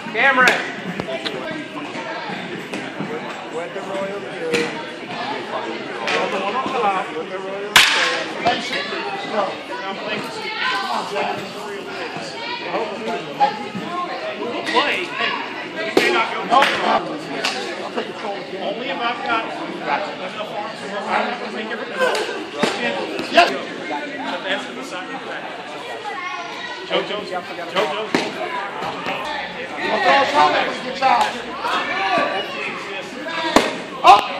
Cameron. With the Royal Blue. The one on top. With the Royal Blue. Come on, Jack. We'll play. Hey, we may not go. I'll take control again. Only if I've got enough arms to make everything. Yes. That's the side of that. JoJo's. I'll throw a shot at this good shot. Up.